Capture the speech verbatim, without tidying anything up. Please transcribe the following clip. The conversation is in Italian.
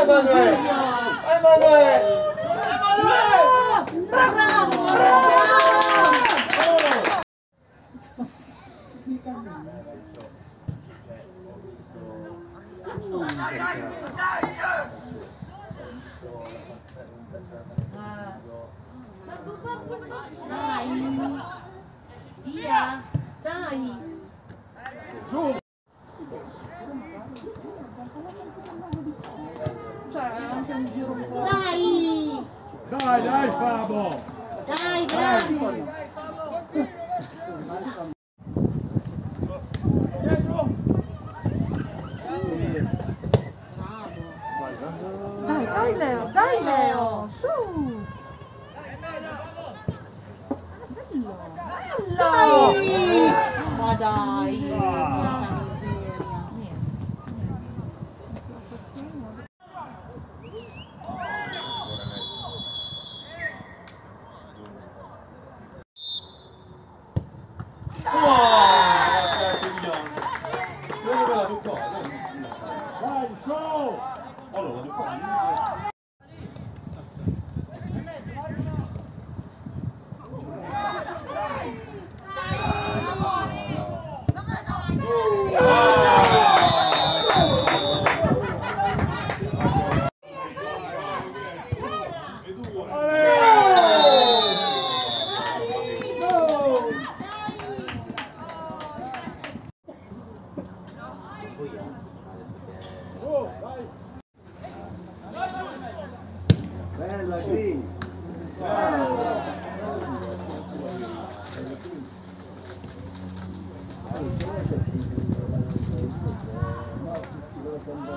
Emanuele! Emanuele! Emanuele! Bravo! Dai! Via! Dai! Su! Cioè, anche un giro un po'. Dai! Dai, dai Fabo! Dai, bravi! Dai, dai Leo, dai Leo, su! Bello! Dai! Ma dai! Porca miseria! Dai, su! Allora, di qua. Bella Green! Bravo! No,